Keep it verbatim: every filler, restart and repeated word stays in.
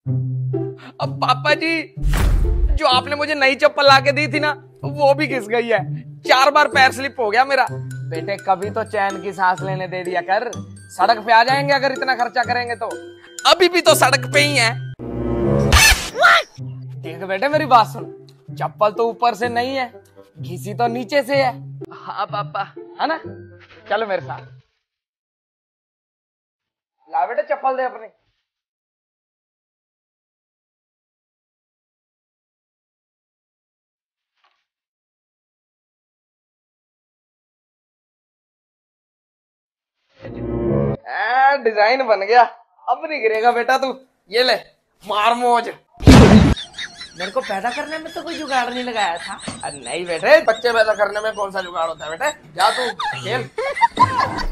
अब पापा जी, जो आपने मुझे नई चप्पल लाके दी थी ना, वो भी घिस गई है। चार बार पैर स्लिप हो गया मेरा। बेटे कभी तो चैन की सांस लेने दे दिया कर। सड़क पे आ जाएंगे अगर इतना खर्चा करेंगे तो। अभी भी तो सड़क पे ही है। देख बेटे मेरी बात सुन, चप्पल तो ऊपर से नहीं है, घिसी तो नीचे से है। हाँ पापा, है ना? चलो मेरे साथ। ला बेटे चप्पल दे अपनी। डिजाइन बन गया, अब नहीं गिरेगा बेटा तू। ये ले, मार मौज। मेरे को पैदा करने में तो कोई जुगाड़ नहीं लगाया था। अरे नहीं बेटे, बच्चे पैदा करने में कौन सा जुगाड़ होता है बेटे। जा तू खेल।